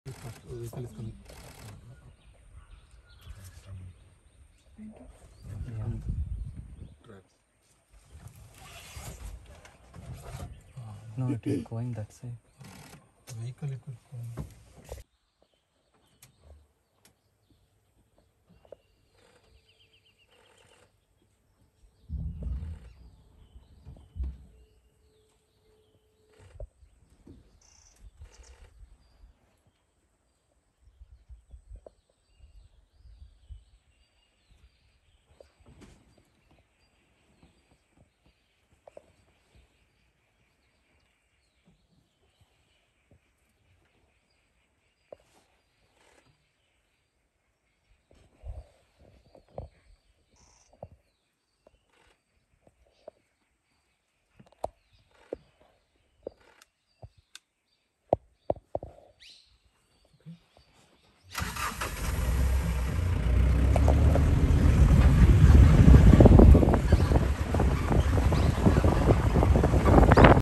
Vehicle is coming. Tracks. No, it is going that side. Vehicle it will come.